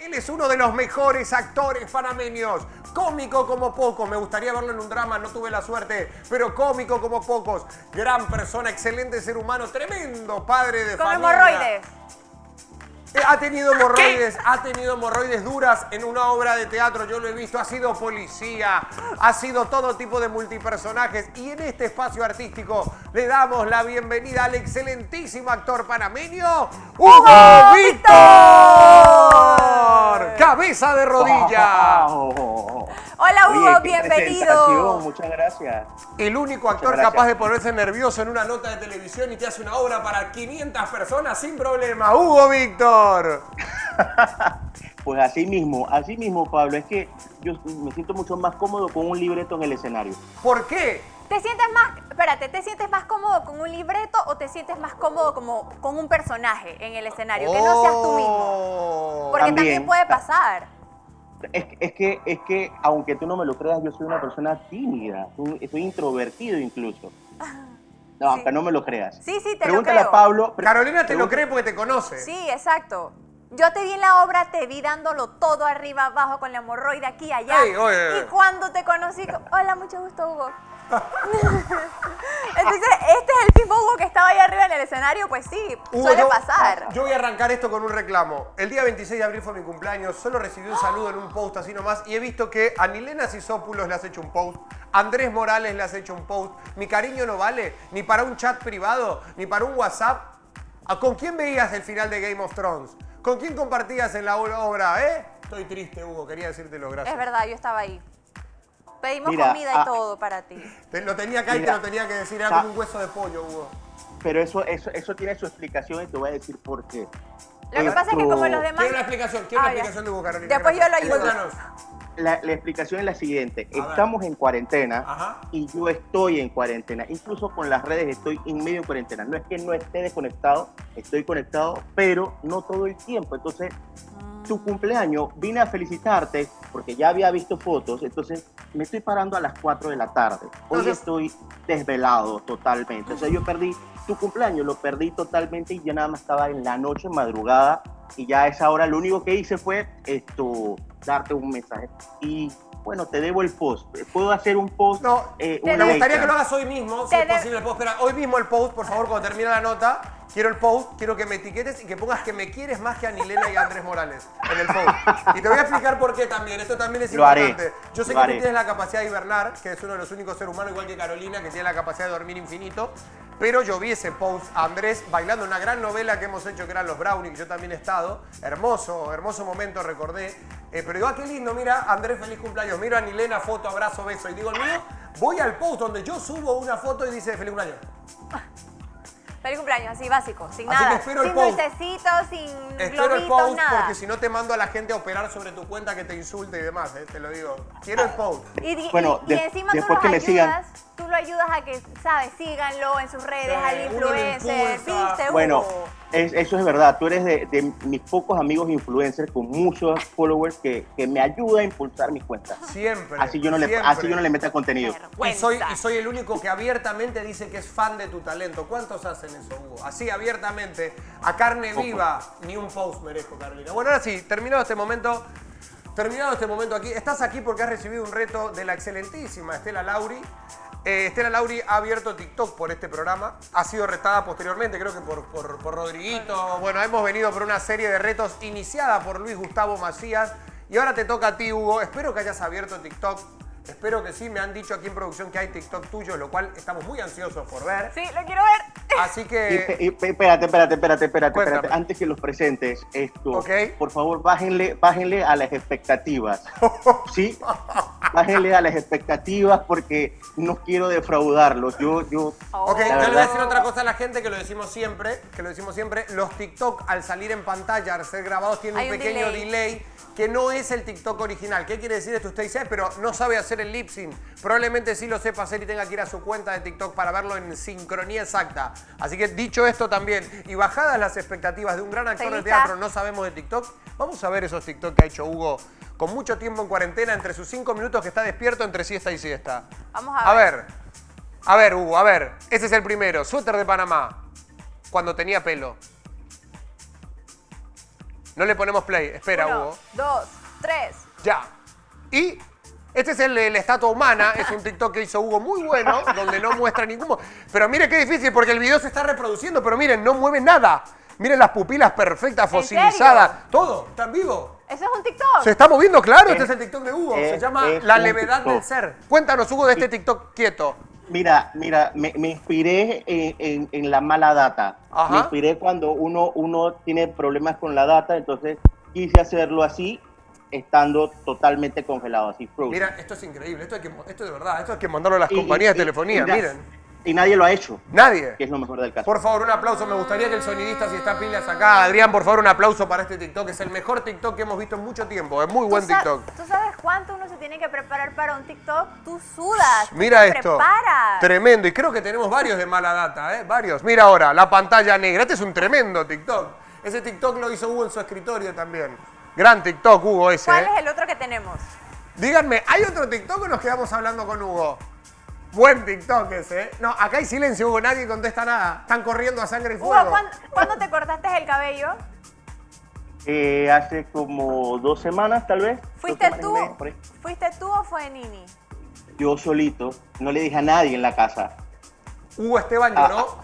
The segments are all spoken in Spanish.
Él es uno de los mejores actores panameños. Cómico como pocos. Me gustaría verlo en un drama, no tuve la suerte. Pero cómico como pocos. Gran persona, excelente ser humano, tremendo padre de familia. Con hemorroides. Ha tenido hemorroides duras en una obra de teatro, yo lo he visto, ha sido policía, ha sido todo tipo de multipersonajes y en este espacio artístico le damos la bienvenida al excelentísimo actor panameño, ¡Hugo Víctor! ¡Cabeza de rodilla! Hola Hugo, Oye, qué bienvenido. presentación, muchas gracias. El único actor capaz de ponerse nervioso en una nota de televisión y te hace una obra para 500 personas sin problema. ¡Hugo Víctor! Pues así mismo, Pablo, es que yo me siento mucho más cómodo con un libreto en el escenario. ¿Por qué? ¿Te sientes más cómodo con un libreto o te sientes más cómodo como con un personaje en el escenario? Que no seas tú mismo. Porque también puede pasar. Es que, aunque tú no me lo creas, yo soy una persona tímida, soy introvertido incluso. No, aunque no me lo creas. Sí, te Pregúntale lo creo. a Pablo. Carolina te lo cree porque te conoce. Sí, exacto. Yo te vi en la obra, te vi dándolo todo arriba, abajo, con la hemorroide aquí, allá. Ey, oye. Y cuando te conocí, hola, mucho gusto, Hugo. Entonces, este es el mismo Hugo que estaba ahí arriba en el escenario, pues sí, Hugo, suele pasar. Yo voy a arrancar esto con un reclamo. El día 26 de abril fue mi cumpleaños, solo recibí un saludo en un post así nomás y he visto que a Nilena Sisópulos le has hecho un post, a Andrés Morales le has hecho un post. Mi cariño no vale ni para un chat privado, ni para un WhatsApp. ¿Con quién veías el final de Game of Thrones? ¿Con quién compartías en la obra, Estoy triste, Hugo, quería decírtelo, gracias. Es verdad, yo estaba ahí. Pedimos Mira, comida y todo para ti. Lo tenía acá y te lo tenía que decir, era como un hueso de pollo, Hugo. Pero eso tiene su explicación y te voy a decir por qué. Lo que pasa es que como los demás... Quiero la explicación de Hugo, Carolina. Después yo lo ayudo. Cuéntanos. La explicación es la siguiente. Estamos en cuarentena y yo estoy en cuarentena. Incluso con las redes estoy en medio de cuarentena. No es que no esté desconectado, estoy conectado, pero no todo el tiempo. Entonces, tu cumpleaños, vine a felicitarte porque ya había visto fotos. Entonces, me estoy parando a las 4 de la tarde. Hoy estoy desvelado totalmente. O sea, yo perdí tu cumpleaños, lo perdí totalmente y ya nada más estaba en la noche, madrugada. Y ya a esa hora lo único que hice fue darte un mensaje. Y bueno, te debo el post. ¿Puedo hacer un post? No, me gustaría que lo hagas hoy mismo, si es posible. ¿Puedo esperar hoy mismo el post, por favor, cuando termine la nota? Quiero el post, quiero que me etiquetes y que pongas que me quieres más que a Nilena y a Andrés Morales en el post. Y te voy a explicar por qué también. Esto también es importante. Yo sé que tú tienes la capacidad de hibernar, que es uno de los únicos seres humanos, igual que Carolina, que tiene la capacidad de dormir infinito. Pero yo vi ese post a Andrés bailando una gran novela que hemos hecho, que eran Los Brownies, que yo también he estado. Hermoso momento recordé. Pero digo, qué lindo, mira, Andrés, feliz cumpleaños. Miro a Nilena, foto, abrazo, beso. Y digo, el mío, voy al post donde yo subo una foto y dice, feliz cumpleaños. Feliz cumpleaños, así básico, sin así nada. Que espero sin el post. dulcecitos, sin espero globitos, el post nada. Porque si no te mando a la gente a operar sobre tu cuenta que te insulte y demás, te lo digo. Quiero el post. Y encima tú lo ayudas a que, ¿sabes? Síganlo en sus redes, al influencer, ¿viste? Bueno, eso es verdad. Tú eres de mis pocos amigos influencers con muchos followers que me ayuda a impulsar mis cuentas. Siempre. Así yo no le meto contenido. Y soy el único que abiertamente dice que es fan de tu talento. ¿Cuántos hacen eso, Hugo? Así abiertamente, a carne viva, ni un post merezco, Carolina. Bueno, ahora sí, terminado este momento aquí, estás aquí porque has recibido un reto de la excelentísima Estela Lauri. Estela Lauri ha abierto TikTok por este programa, ha sido retada posteriormente, creo que por Rodriguito. Bueno, hemos venido por una serie de retos iniciada por Luis Gustavo Macías y ahora te toca a ti, Hugo. Espero que hayas abierto TikTok. Espero que sí, me han dicho aquí en producción que hay TikTok tuyo, lo cual estamos muy ansiosos por ver. Sí, lo quiero ver. Así que... Espérate. Antes que los presentes, por favor, bájenle a las expectativas. ¿Sí? Bájenle a las expectativas porque no quiero defraudarlos. Yo le voy a decir otra cosa a la gente que lo decimos siempre, Los TikTok al salir en pantalla, al ser grabados, tienen un pequeño delay que no es el TikTok original. ¿Qué quiere decir esto? Usted dice, pero no sabe hacer el lip sync. Probablemente sí lo sepa hacer y tenga que ir a su cuenta de TikTok para verlo en sincronía exacta. Así que dicho esto también, y bajadas las expectativas de un gran actor de teatro, no sabemos de TikTok, vamos a ver esos TikTok que ha hecho Hugo con mucho tiempo en cuarentena, entre sus 5 minutos que está despierto entre siesta y siesta. Vamos a ver. A ver, Hugo, a ver. Ese es el primero. Suéter de Panamá. Cuando tenía pelo. No le ponemos play. Espera, 1, Hugo. 2, 3. Ya. Y este es la estatua humana. Es un TikTok que hizo Hugo muy bueno, donde no muestra ningún... Pero mire qué difícil, porque el video se está reproduciendo, pero miren, no mueve nada. Miren las pupilas perfectas, fosilizadas. Todo, está en vivo. ¿Eso es un TikTok? Se está moviendo, claro. Este es el TikTok de Hugo. Se llama La levedad del ser. Cuéntanos, Hugo, de este TikTok quieto. Mira, me inspiré en la mala data. Ajá. Me inspiré cuando uno tiene problemas con la data, entonces quise hacerlo así, estando totalmente congelado, así frozen. Mira, esto es increíble. Esto de verdad, esto hay que mandarlo a las compañías de telefonía. Miren. Y nadie lo ha hecho. Nadie. Que es lo mejor del caso. Por favor, un aplauso. Me gustaría que el sonidista, si está pilas acá, Adrián, por favor, un aplauso para este TikTok. Es el mejor TikTok que hemos visto en mucho tiempo. Es muy buen TikTok. ¿Tú sabes cuánto uno se tiene que preparar para un TikTok? Tú sudas. Mira te esto. Preparas. Tremendo. Y creo que tenemos varios de mala data, ¿eh? Varios. Mira ahora, la pantalla negra. Este es un tremendo TikTok. Ese TikTok lo hizo Hugo en su escritorio también. Gran TikTok, Hugo, ese. ¿Cuál es el otro que tenemos? Díganme, ¿hay otro TikTok o nos quedamos hablando con Hugo? Buen TikTok ese, ¿eh? No, acá hay silencio, Hugo, nadie contesta nada. Están corriendo a sangre y fuego. Hugo, ¿cuándo te cortaste el cabello? Hace como 2 semanas, tal vez. ¿Fuiste tú? ¿Fuiste tú o fue Nini? Yo solito, no le dije a nadie en la casa. Hugo Esteban lloró.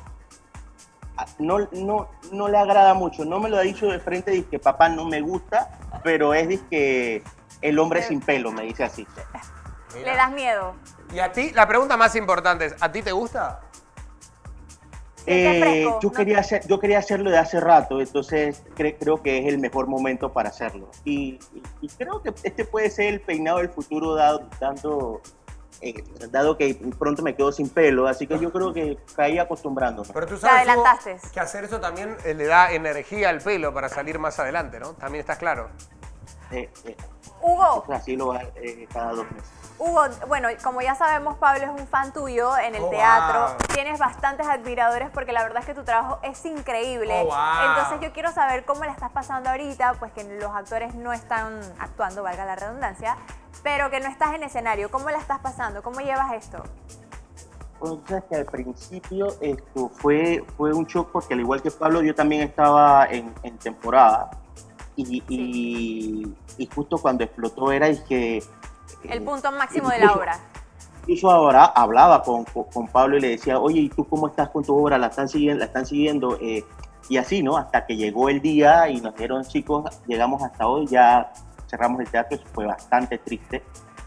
No le agrada mucho, no me lo ha dicho de frente, dice que papá no me gusta, pero es que el hombre sin pelo, me dice así. Mira. ¿Le das miedo? Y a ti, la pregunta más importante es, ¿a ti te gusta? Yo quería hacerlo de hace rato, entonces creo que es el mejor momento para hacerlo. Y creo que este puede ser el peinado del futuro dado que pronto me quedo sin pelo, así que yo creo que caí acostumbrándome. Pero tú sabes, te adelantaste. Hugo, que hacer eso también le da energía al pelo para salir más adelante, ¿no? También estás claro. Hugo. Así lo va cada 2 meses. Hugo, bueno, como ya sabemos, Pablo es un fan tuyo en el teatro. Wow. Tienes bastantes admiradores porque la verdad es que tu trabajo es increíble. Wow. Entonces yo quiero saber cómo la estás pasando ahorita, pues que los actores no están actuando, valga la redundancia, pero que no estás en escenario. ¿Cómo la estás pasando? ¿Cómo llevas esto? Bueno, sabes que al principio esto fue un shock porque al igual que Pablo, yo también estaba en temporada. Y justo cuando explotó era que... el punto máximo de la obra. Incluso ahora hablaba con Pablo y le decía, oye, ¿y tú cómo estás con tu obra? ¿La están siguiendo? Y así, ¿no? Hasta que llegó el día y nos dijeron, chicos, llegamos hasta hoy, ya cerramos el teatro, eso fue bastante triste.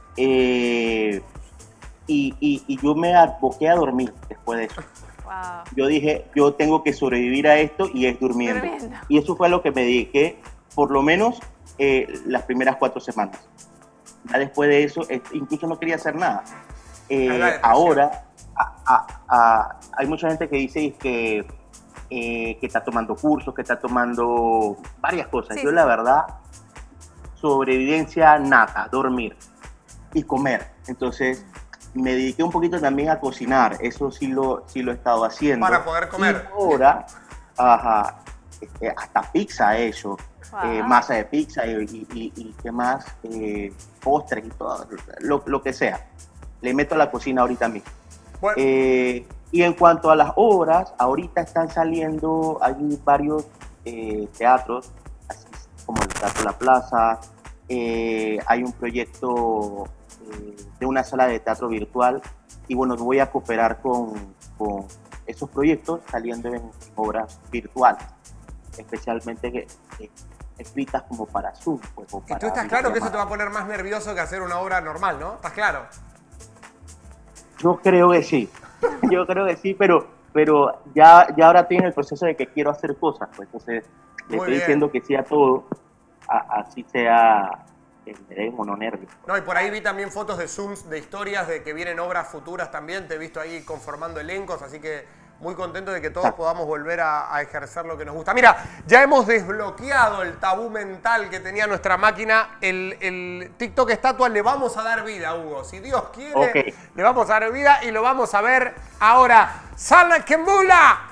Y yo me aboqué a dormir después de eso. Wow. Yo dije, yo tengo que sobrevivir a esto y es durmiendo. Y eso fue lo que me dediqué, por lo menos las primeras 4 semanas. Ya después de eso, incluso no quería hacer nada. Ahora, hay mucha gente que dice que está tomando cursos, que está tomando varias cosas. Yo, la verdad, sobrevivencia nada, dormir y comer. Entonces, me dediqué un poquito también a cocinar. Eso sí lo he estado haciendo. Para poder comer. Y ahora, hasta pizza he hecho. Masa de pizza y qué más, postres y todo, lo que sea. Le meto a la cocina ahorita mismo. Bueno. Y en cuanto a las obras, ahorita están saliendo, hay varios teatros, así como el Teatro La Plaza, hay un proyecto de una sala de teatro virtual y bueno, voy a cooperar con esos proyectos saliendo en obras virtuales, especialmente escritas como para Zoom. Pues, y tú estás claro que eso te va a poner más nervioso que hacer una obra normal, ¿no? ¿Estás claro? Yo creo que sí. Yo creo que sí, pero ya ahora estoy en el proceso de que quiero hacer cosas. Pues, entonces, le estoy diciendo que sí a todo, así sea o no nervios. No, y por ahí vi también fotos de Zooms, de historias de que vienen obras futuras también. Te he visto ahí conformando elencos, así que muy contento de que todos podamos volver a ejercer lo que nos gusta. Mira, ya hemos desbloqueado el tabú mental que tenía nuestra máquina. El TikTok estatua le vamos a dar vida, Hugo. Si Dios quiere, le vamos a dar vida y lo vamos a ver ahora. ¡Sala que mula!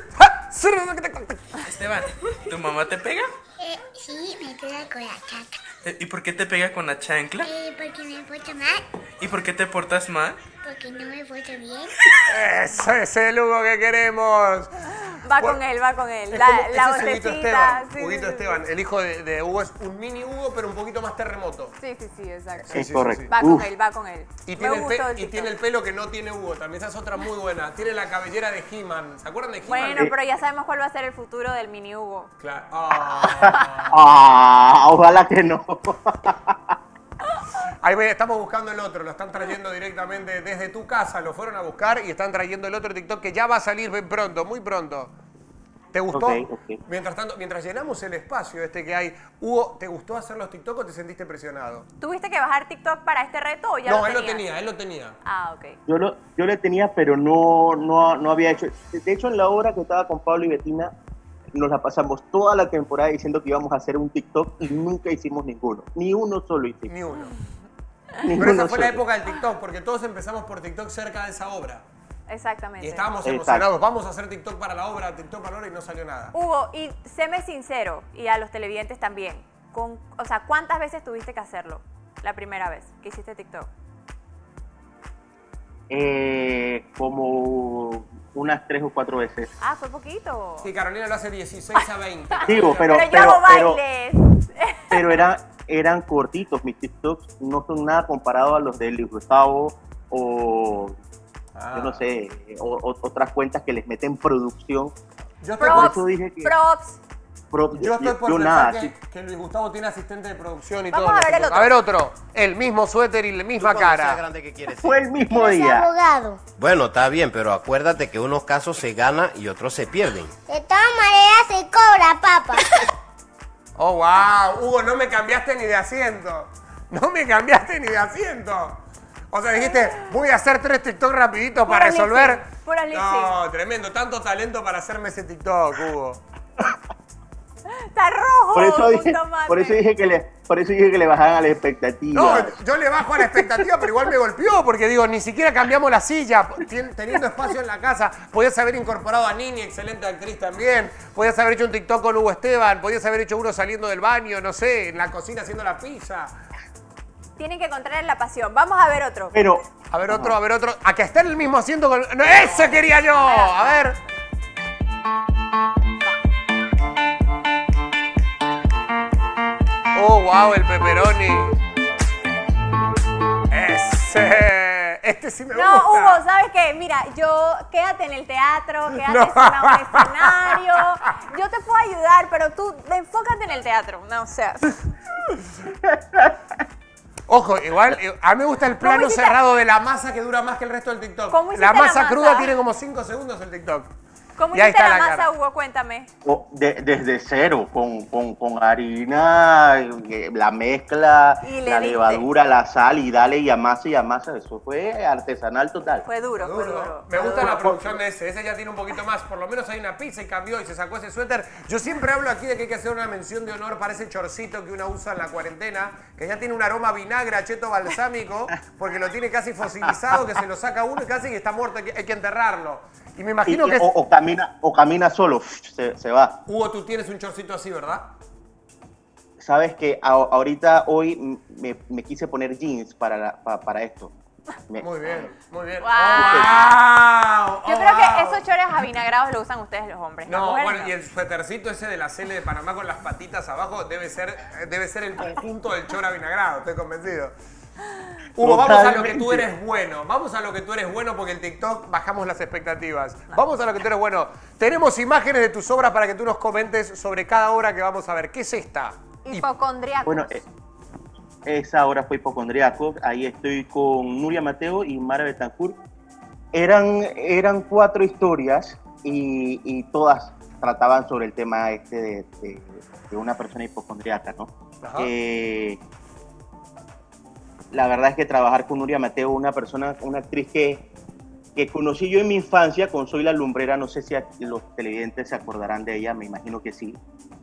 Esteban, ¿tu mamá te pega? Sí, me pega con la chancla. ¿Y por qué te pega con la chancla? Porque me porto mal. ¿Y por qué te portas mal? Porque no me porto bien. Ese es el Hugo que queremos. Va con él, va con él. Es La ese es Huguito vocecita. Esteban. Huguito Esteban, el hijo de Hugo es un mini Hugo, pero un poquito más terremoto. Sí, exacto. Es correcto. Va con él, va con él. Y tiene el pelo que no tiene Hugo, también esa es otra muy buena. Tiene la cabellera de He-Man. ¿Se acuerdan de He-Man? Bueno, pero ya sabemos cuál va a ser el futuro del mini Hugo. Claro. Ojalá que no. Ahí estamos buscando el otro, lo están trayendo directamente desde tu casa, lo fueron a buscar y están trayendo el otro TikTok que ya va a salir pronto, muy pronto. ¿Te gustó? Ok. Mientras tanto, mientras llenamos el espacio que hay, Hugo, ¿te gustó hacer los TikTok o te sentiste presionado? ¿Tuviste que bajar TikTok para este reto o ya No, lo él lo tenías? tenía, él lo tenía. Ah, ok. Yo le tenía, pero no había hecho. De hecho, en la obra que estaba con Pablo y Betina, nos la pasamos toda la temporada diciendo que íbamos a hacer un TikTok y nunca hicimos ninguno. Ni uno solo hicimos. Ni uno. Ninguno Pero esa fue la solo. época del TikTok, porque todos empezamos por TikTok cerca de esa obra. Exactamente. Y estábamos Exacto. emocionados, vamos a hacer TikTok para la obra, TikTok para la obra y no salió nada. Hugo, y séme sincero, y a los televidentes también, o sea, ¿cuántas veces tuviste que hacerlo la primera vez que hiciste TikTok? Como unas 3 o 4 veces. Ah, fue poquito. Sí, Carolina lo hace 16 a 20. Digo, Pero yo hago bailes. pero eran cortitos. Mis TikToks no son nada comparados a los de Luis Gustavo o yo no sé, otras cuentas que les meten producción. Yo estoy Por por, eso dije que Props. yo estoy por yo pensar nada, que Luis Gustavo tiene asistente de producción y Vamos todo. a ver el otro. A ver otro. El mismo suéter y la misma Tú cuando seas cara. grande, ¿qué quieres fue ser? el mismo Quiero ser día. abogado. Bueno, está bien, pero acuérdate que unos casos se ganan y otros se pierden. De todas maneras se cobra, papá. Oh, wow. Hugo, no me cambiaste ni de asiento. No me cambiaste ni de asiento. O sea, dijiste, voy a hacer 3 TikTok rapiditos para Puro resolver. lip sync, puro lip No, tremendo. Tanto talento para hacerme ese TikTok, Hugo. Está rojo. Por eso con dije, tomate. por eso dije que le bajaran a la expectativa. No, yo le bajo a la expectativa, pero igual me golpeó, porque digo, ni siquiera cambiamos la silla, teniendo espacio en la casa. Podías haber incorporado a Nini, excelente actriz también. Podías haber hecho un TikTok con Hugo Esteban. Podías haber hecho uno saliendo del baño, no sé, en la cocina haciendo la pizza. Tienen que encontrar la pasión. Vamos a ver otro. Pero A ver otro, a ver otro. A que esté en el mismo asiento con... ¡No, ¡ese quería yo! A ver. Oh, wow, el pepperoni. Ese. Este sí me gusta. No, Hugo, ¿sabes qué? Mira, quédate en el teatro, quédate No. sentado en el escenario. Yo te puedo ayudar, pero tú enfócate en el teatro. No, o sea. Ojo, igual, a mí me gusta el plano hiciste? cerrado de la masa que dura más que el resto del TikTok. ¿Cómo hiciste La la masa masa? cruda tiene como 5 segundos el TikTok. ¿Cómo Y ahí hiciste está la la masa, cara. Hugo? Cuéntame. desde cero, con harina, la mezcla, Y le la diste. levadura, la sal y dale y amasa, eso fue artesanal total. Fue duro, fue duro. Me gusta la producción de ese. Ese ya tiene un poquito más. Por lo menos hay una pizza y cambió y se sacó ese suéter. Yo siempre hablo aquí de que hay que hacer una mención de honor para ese chorcito que uno usa en la cuarentena, que ya tiene un aroma a vinagre, a cheto balsámico, porque lo tiene casi fosilizado, que se lo saca uno y casi que está muerto, hay que enterrarlo. Y me imagino que... O camina solo, se va. Hugo, tú tienes un chorcito así, ¿verdad? Sabes que ahorita hoy me quise poner jeans para esto. Muy bien, muy bien. Wow. ¡Wow! Yo creo que esos chores avinagrados los usan ustedes los hombres. las No, mujeres bueno, no. y el suétercito ese de la Cele de Panamá con las patitas abajo debe ser el conjunto del chor avinagrado, estoy convencido. Hugo, vamos a lo que tú eres bueno. Vamos a lo que tú eres bueno porque en TikTok bajamos las expectativas. Vamos a lo que tú eres bueno. Tenemos imágenes de tus obras para que tú nos comentes sobre cada obra que vamos a ver. ¿Qué es esta? Hipocondriacos. Bueno, esa obra fue Hipocondriaco. Ahí estoy con Nuria Mateo y Mara Betancourt. Eran 4 historias y todas trataban sobre el tema de una persona hipocondriaca, ¿no? Ajá. La verdad es que trabajar con Nuria Mateo, una actriz que conocí yo en mi infancia con Soy la Lumbrera, no sé si los televidentes se acordarán de ella, me imagino que sí.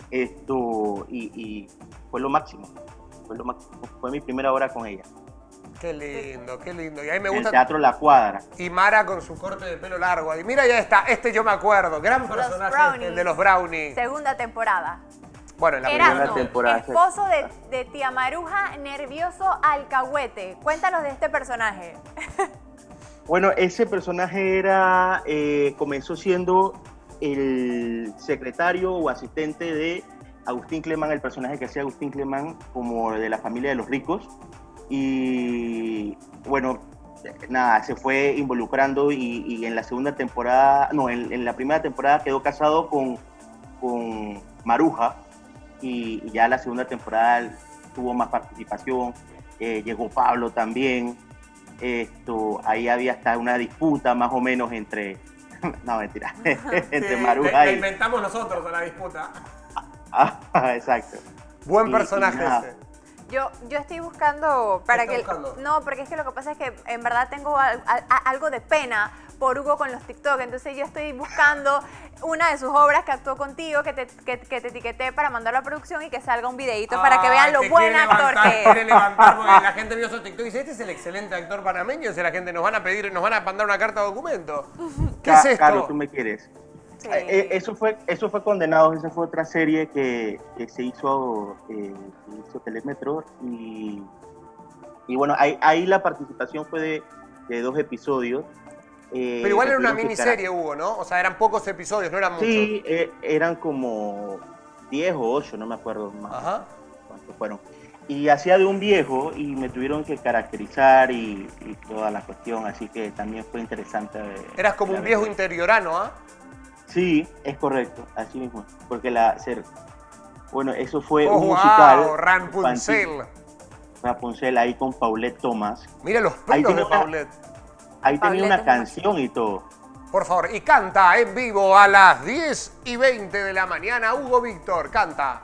Y fue lo máximo, fue mi primera obra con ella. Qué lindo, qué lindo. Y a mí me En el gusta... Teatro La Cuadra. Y Mara con su corte de pelo largo. Y mira, ya está. Yo me acuerdo. Gran personaje Brownies. el de los Brownies. Segunda temporada. Bueno, en la Erasmo, primera temporada. esposo de tía Maruja, nervioso alcahuete. Cuéntanos de este personaje. Bueno, ese personaje comenzó siendo el secretario o asistente de Agustín Clemán, el personaje que hacía Agustín Clemán, como de la familia de los ricos. Y bueno, nada, se fue involucrando y en la segunda temporada, no, en la primera temporada quedó casado con Maruja, y ya la segunda temporada tuvo más participación. Llegó Pablo también. Ahí había hasta una disputa más o menos entre, no mentira, entre Maruja la y... inventamos nosotros la disputa. Exacto. Buen personaje ese. Yo estoy buscando para que... buscando? No, porque es que lo que pasa es que en verdad tengo algo de pena por Hugo con los TikTok. Entonces yo estoy buscando una de sus obras que actuó contigo, que te etiqueté para mandarlo a producción y que salga un videito para que vean lo buen actor que es. Quiere levantar porque la gente vio su TikTok y dice, este es el excelente actor panameño. O sea, la gente nos van a pedir, nos van a mandar una carta de documento. ¿Qué es esto? Carlos, tú me quieres. Sí. Eso fue Condenados. Esa fue otra serie que se hizo Telemetro, y bueno, ahí la participación fue de 2 episodios. Pero igual era una miniserie, Hugo, ¿no? O sea, eran pocos episodios, no eran muchos. Sí, eran como 10 o 8, no me acuerdo más. Ajá. Cuántos fueron. Y hacía de un viejo y me tuvieron que caracterizar y toda la cuestión, así que también fue interesante. Eras como un viejo interiorano, ¿ah? Sí, es correcto, así mismo. Porque bueno, eso fue un musical. Wow, Rapunzel. Rapunzel, ahí con Paulette Thomas. Mira los pelos de Paulette. Ahí tenía Paulette una canción y todo. Por favor, y canta en vivo a las 10:20 de la mañana. Hugo Víctor, canta.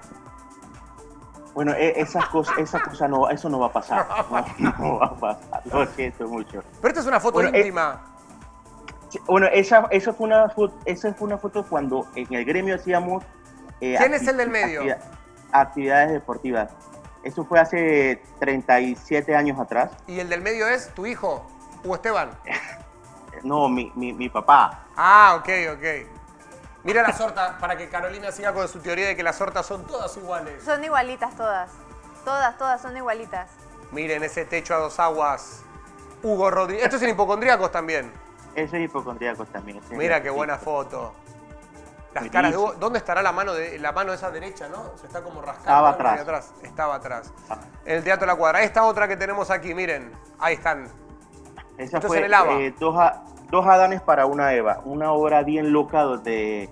Bueno, esas cosas no, eso no va a pasar. No va a pasar, lo siento mucho. Pero esta es una foto íntima. Bueno, esa fue una foto cuando en el gremio hacíamos... ¿Quién es el del medio? Actividades deportivas. Eso fue hace 37 años atrás. ¿Y el del medio es tu hijo, Hugo Esteban? No, mi papá. Ah, ok. Mira la sorta, para que Carolina siga con su teoría de que las sortas son todas iguales. Son igualitas todas. Todas son igualitas. Miren ese techo a 2 aguas. Hugo Rodríguez. Esto es en Hipocondríacos también. Eso es Hipocondríacos también. Mira qué buena foto. Las caras de Hugo. ¿Dónde estará la mano esa derecha, no? Se está como rascando. Estaba atrás. En el Teatro La Cuadra. Esta otra que tenemos aquí, miren. Ahí están. Esa Esto fue es en el ABA. Dos Adanes para una Eva. Una obra bien loca donde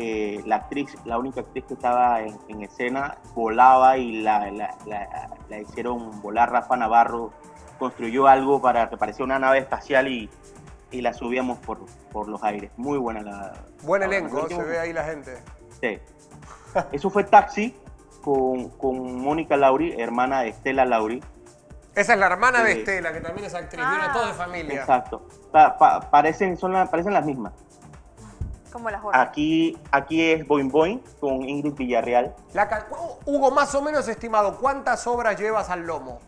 la única actriz que estaba en escena volaba y la hicieron volar. Rafa Navarro construyó algo para que pareciera una nave espacial y la subíamos por los aires. Muy buena Buen elenco, se ve ahí la gente. Sí. Eso fue Taxi con Mónica Lauri, hermana de Estela Lauri. Esa es la hermana de Estela, que también es actriz. Viene todo de familia. Exacto. Parecen las mismas. Como las otras. Aquí es Boing Boing con Ingrid Villarreal. Hugo, más o menos estimado, ¿cuántas obras llevas al lomo?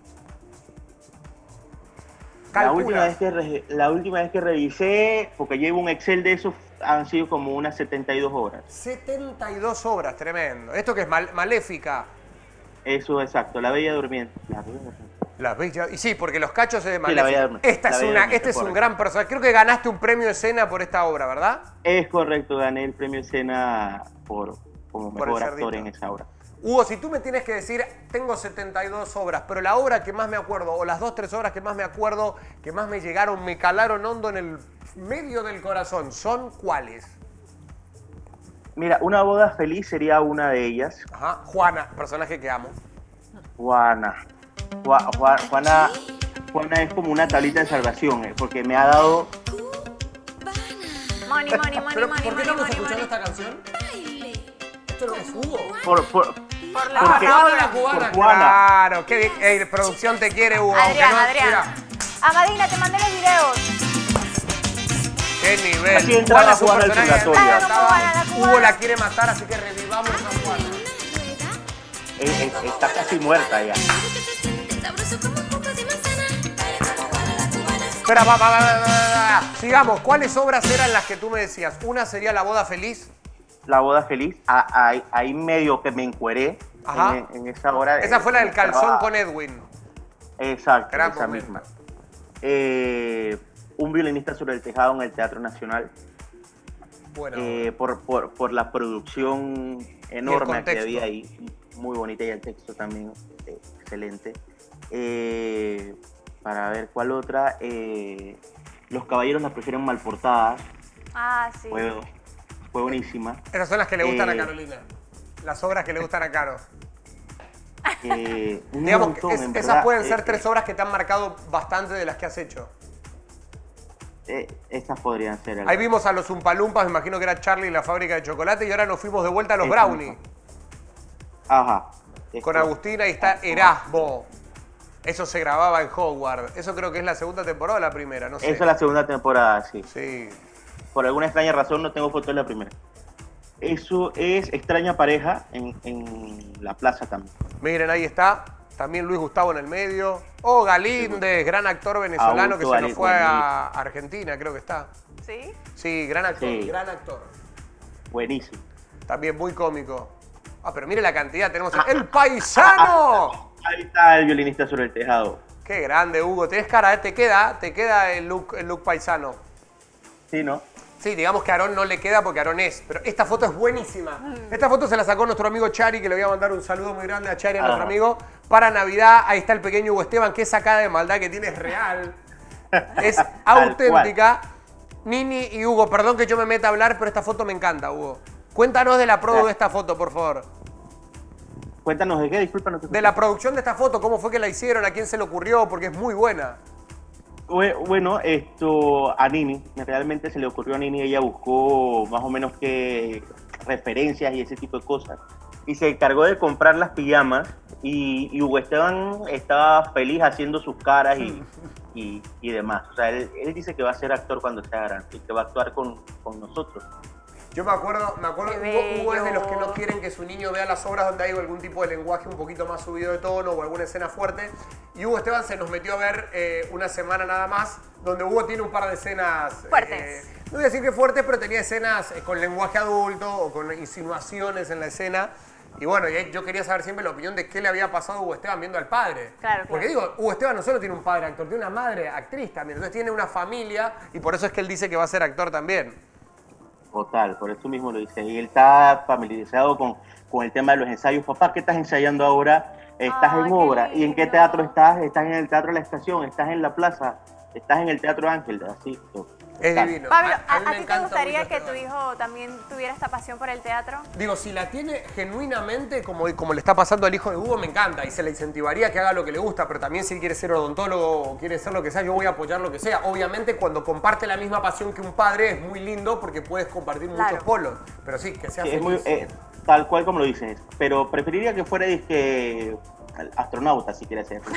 La última vez que revisé, porque llevo un Excel de esos, han sido como unas 72 horas. 72 obras, tremendo. ¿Esto que es Maléfica? Eso, exacto. La Bella Durmiente. La Bella... Y sí, porque los cachos es de Sí, la Bella Maléfica. Durmiente. Este es un gran personaje. Creo que ganaste un premio escena por esta obra, ¿verdad? Es correcto, gané el premio escena como mejor actor en esa obra. Hugo, si tú me tienes que decir, tengo 72 obras, pero la obra que más me acuerdo, o las 2, 3 obras que más me acuerdo, que más me llegaron, me calaron hondo en el medio del corazón, ¿son cuáles? Mira, Una boda feliz sería una de ellas. Ajá, Juana, personaje que amo. Juana es como una tablita de salvación, porque me ha dado... Money. ¿Por qué estamos escuchando esta canción? ¿Esto no es Hugo? Por la Juana. Claro, qué producción te quiere, Hugo. Adrián. Amadina, te mandé los videos. Qué nivel. Así entraba Juana al purgatorio. Hugo la quiere matar, así que revivamos a Juana. Está casi muerta ya. Espera, va. Sigamos. ¿Cuáles obras eran las que tú me decías? Una sería La boda feliz. La boda feliz. Ahí medio que me encueré en esa hora. Esa fue la del calzón con Edwin. Exacto, Gran esa momento. misma. Un violinista sobre el tejado en el Teatro Nacional. Bueno. Por la producción enorme que había ahí, muy bonita, y el texto también excelente. Para ver cuál otra. Los caballeros la prefieren mal portada. Ah, sí. Fue buenísima. Esas son las que le gustan a Carolina. Las obras que le gustan a Caro. Digamos montón, que esas pueden ser 3 obras que te han marcado bastante de las que has hecho. Estas podrían ser. Ahí vimos a los Umpalumpas, me imagino que era Charlie y la fábrica de chocolate, y ahora nos fuimos de vuelta a los Brownie. Ajá. Con Agustina, y está Erasmo. Eso se grababa en Hogwarts. Eso creo que es la segunda temporada o la primera, no sé. Eso es la segunda temporada, sí. Sí. Por alguna extraña razón no tengo foto de la primera. Eso es Extraña Pareja en la plaza también. Miren, ahí está. También Luis Gustavo en el medio. Oh, Galíndez, gran actor venezolano que se nos fue a Argentina, creo que está. ¿Sí? Sí, gran actor, Sí. gran actor. Buenísimo. También muy cómico. Ah, pero mire la cantidad, tenemos ¡El Paisano! Ahí está el violinista sobre el tejado. Qué grande, Hugo. Tenés cara, te queda el look paisano. Sí, ¿no? Sí, digamos que a Aarón no le queda porque Aarón es, pero esta foto es buenísima. Esta foto se la sacó nuestro amigo Chari, que le voy a mandar un saludo muy grande a Chari, a nuestro amigo, para Navidad. Ahí está el pequeño Hugo Esteban, qué sacada de maldad que tiene, es real. Es auténtica. Nini y Hugo, perdón que yo me meta a hablar, pero esta foto me encanta, Hugo. Cuéntanos de la produ de esta foto, por favor. Cuéntanos de qué, disculpa. No te De la producción de esta foto, cómo fue que la hicieron, a quién se le ocurrió, porque es muy buena. Bueno, a Nini, realmente se le ocurrió a Nini, ella buscó más o menos qué referencias y ese tipo de cosas. Y se encargó de comprar las pijamas y Hugo Esteban estaba feliz haciendo sus caras y demás. O sea, él dice que va a ser actor cuando sea grande y que va a actuar con nosotros. Yo me acuerdo, Hugo es de los que no quieren que su niño vea las obras donde hay algún tipo de lenguaje un poquito más subido de tono o alguna escena fuerte. Y Hugo Esteban se nos metió a ver una semana nada más, donde Hugo tiene un par de escenas... Fuertes. No voy a decir que fuertes, pero tenía escenas con lenguaje adulto o con insinuaciones en la escena. Y bueno, yo quería saber siempre la opinión de qué le había pasado a Hugo Esteban viendo al padre. Claro, Porque digo, Hugo Esteban no solo tiene un padre actor, tiene una madre actriz también. Entonces tiene una familia y por eso es que él dice que va a ser actor también. Total, por eso mismo lo dice. Y él está familiarizado con el tema de los ensayos. Papá, ¿qué estás ensayando ahora? Estás en obra. ¿Y en qué teatro estás? Estás en el Teatro de la Estación, estás en la plaza, estás en el Teatro Ángel. Así. Es divino. Pablo, A mí me ¿a ti te encanta gustaría mucho que este tu hijo también tuviera esta pasión por el teatro? Digo, si la tiene genuinamente, como le está pasando al hijo de Hugo, me encanta. Y se le incentivaría que haga lo que le gusta, pero también si él quiere ser odontólogo o quiere ser lo que sea, yo voy a apoyar lo que sea. Obviamente, cuando comparte la misma pasión que un padre, es muy lindo porque puedes compartir muchos polos. Pero sí, que sea feliz. Es tal cual como lo dices. Pero preferiría que fuera astronauta, si quiere ser.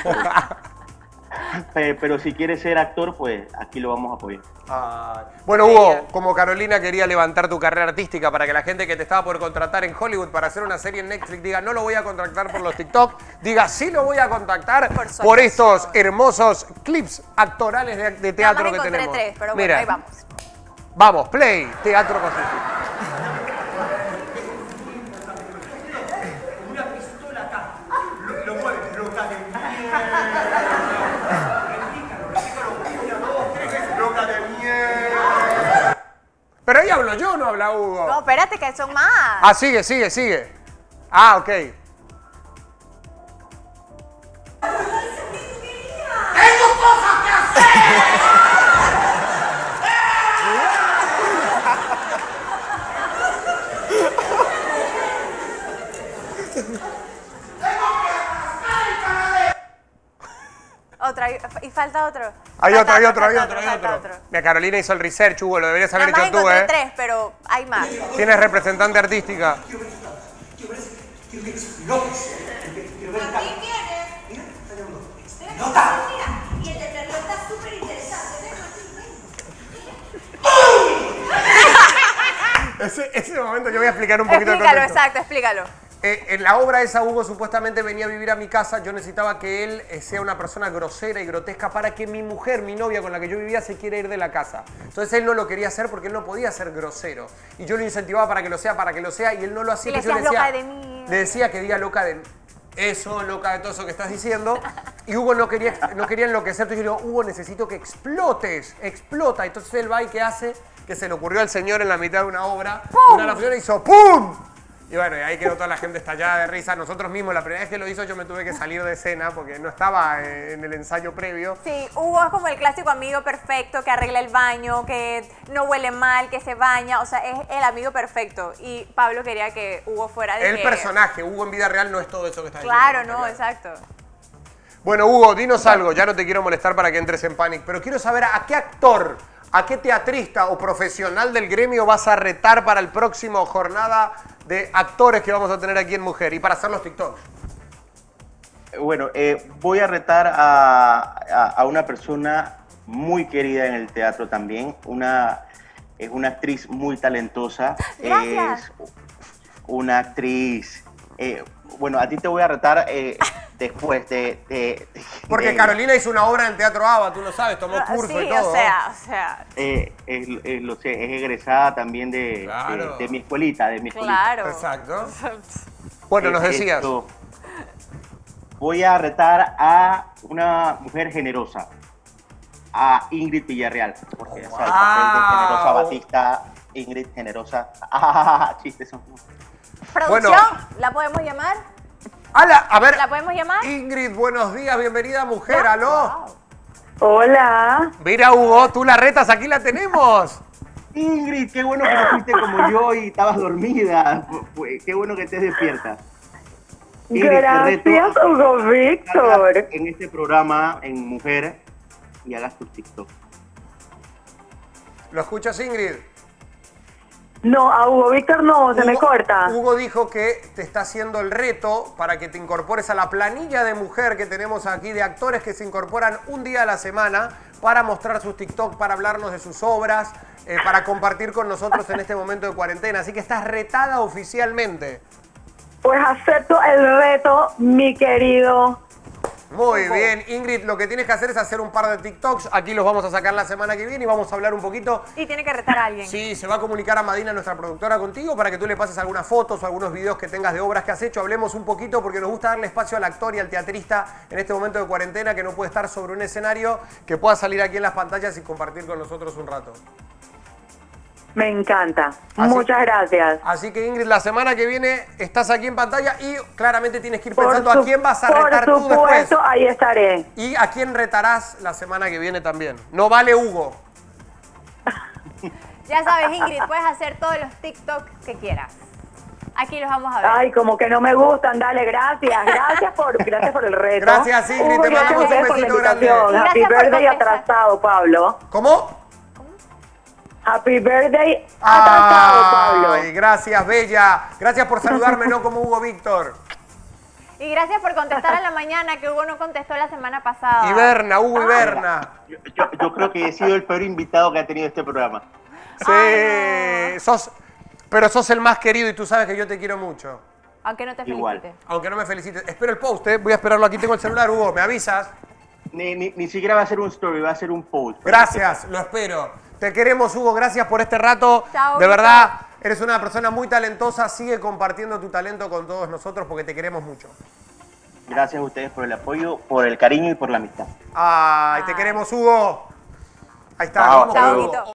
Pero si quiere ser actor, pues aquí lo vamos a apoyar. Bueno, Hugo, como Carolina quería levantar tu carrera artística para que la gente que te estaba por contratar en Hollywood para hacer una serie en Netflix diga no lo voy a contratar por los TikTok, diga sí lo voy a contactar por estos hermosos clips actorales de teatro que tenemos. 3, pero mira, ahí vamos. Vamos, play, teatro constituido. Una pistola acá. Lo mueves, loca de Pero ahí hablo yo, no habla Hugo. No, espérate, que son más. Sigue. Ok. ¡Tengo cosas que hacer! Otra, y falta otro. Hay otro. Falta otro. Mira, Carolina hizo el research, Hugo, lo deberías haber Nada más hecho tú, encontré 3, pero hay más. Tienes representante artística. Y el de terror está súper interesante. Ese momento yo voy a explicar un poquito Explícalo, el contexto. exacto, explícalo. En la obra esa, Hugo supuestamente venía a vivir a mi casa. Yo necesitaba que él sea una persona grosera y grotesca para que mi mujer, mi novia con la que yo vivía, se quiera ir de la casa. Entonces él no lo quería hacer porque él no podía ser grosero. Y yo lo incentivaba para que lo sea, y él no lo hacía. Y le Entonces decías yo loca de mí. Le decía que diga loca de eso, loca de todo eso que estás diciendo. Y Hugo no quería enloquecer. Entonces yo le digo, Hugo, necesito que explota. Entonces él va y ¿qué hace? que se le ocurrió al señor en la mitad de una obra. ¡Pum! Una locución hizo ¡pum! Y bueno, y ahí quedó toda la gente estallada de risa. Nosotros mismos, la primera vez que lo hizo, yo me tuve que salir de escena porque no estaba en el ensayo previo. Sí, Hugo es como el clásico amigo perfecto que arregla el baño, que no huele mal, que se baña. O sea, es el amigo perfecto. Y Pablo quería que Hugo fuera de El personaje, Hugo en vida real no es todo eso que está diciendo. Claro, no, exacto. Bueno, Hugo, dinos algo. Ya no te quiero molestar para que entres en Panic, pero quiero saber a qué actor, a qué teatrista o profesional del gremio vas a retar para el próximo jornada de actores que vamos a tener aquí en Mujer y para hacer los TikToks. Bueno, voy a retar a una persona muy querida en el teatro también. Es una actriz muy talentosa. Gracias. Es una actriz... bueno, a ti te voy a retar después Porque Carolina hizo una obra en el Teatro ABA, tú lo sabes, tomó curso Sí, y todo. o sea. lo sé, es egresada también Claro. de mi escuelita, Claro. Exacto. Bueno, nos decías. Voy a retar a una mujer generosa, a Ingrid Villarreal, porque ya sabes, el papel de Generosa Batista, Ingrid Generosa. Chistes son... Producción, Bueno. ¿la podemos llamar? ¡Hala! A ver. ¿La podemos llamar? Ingrid, buenos días, bienvenida Mujer, ¿aló? Wow. Hola. Mira, Hugo, tú la retas, aquí la tenemos. Ingrid, qué bueno que no fuiste como yo y estabas dormida. Qué bueno que estés despierta. Ingrid, Gracias, Hugo Víctor. En este programa, en Mujer, y hagas tus TikTok. ¿Lo escuchas, Ingrid? No, a Hugo Víctor no, se me corta. Hugo dijo que te está haciendo el reto para que te incorpores a la planilla de Mujer que tenemos aquí de actores que se incorporan un día a la semana para mostrar sus TikTok, para hablarnos de sus obras, para compartir con nosotros en este momento de cuarentena. Así que estás retada oficialmente. Pues acepto el reto, mi querido. Muy bien, Ingrid, lo que tienes que hacer es hacer un par de TikToks. Aquí los vamos a sacar la semana que viene y vamos a hablar un poquito. Y tiene que retar a alguien. Sí, se va a comunicar a Madina, nuestra productora, contigo para que tú le pases algunas fotos o algunos videos que tengas de obras que has hecho. Hablemos un poquito porque nos gusta darle espacio al actor y al teatrista en este momento de cuarentena que no puede estar sobre un escenario, que pueda salir aquí en las pantallas y compartir con nosotros un rato. Me encanta. Así- Muchas gracias. Así que Ingrid, la semana que viene estás aquí en pantalla y claramente tienes que ir pensando a quién vas a retar tú Por después. supuesto, ahí estaré. Y a quién retarás la semana que viene también. No vale Hugo. Ya sabes, Ingrid, puedes hacer todos los TikTok que quieras. Aquí los vamos a ver. Ay, como que no me gustan. Dale, gracias. Gracias por el reto. Gracias, Ingrid, te Gracias mandamos a ustedes un por la besito grande. invitación. Y Happy gracias por birthday contestar. atrasado, Pablo. ¿Cómo? Happy birthday atrasado, Pablo. Ay, gracias, Bella. Gracias por saludarme, no como Hugo Víctor. Y gracias por contestar a la mañana, que Hugo no contestó la semana pasada. Y Berna, Hugo y Berna. Yo creo que he sido el peor invitado que ha tenido este programa. Sí, pero sos el más querido y tú sabes que yo te quiero mucho. Aunque no te Igual. felicite. Aunque no me felicites. Espero el post, ¿eh? Voy a esperarlo. Aquí tengo el celular, Hugo. ¿Me avisas? Ni siquiera va a ser un story, va a ser un post. Gracias, lo espero. Te queremos, Hugo. Gracias por este rato. Chao, de Hugo. verdad, eres una persona muy talentosa. Sigue compartiendo tu talento con todos nosotros porque te queremos mucho. Gracias a ustedes por el apoyo, por el cariño y por la amistad. Ay, te queremos, Hugo. Ahí está. Chao. Vamos con Chao, Hugo. Huguito.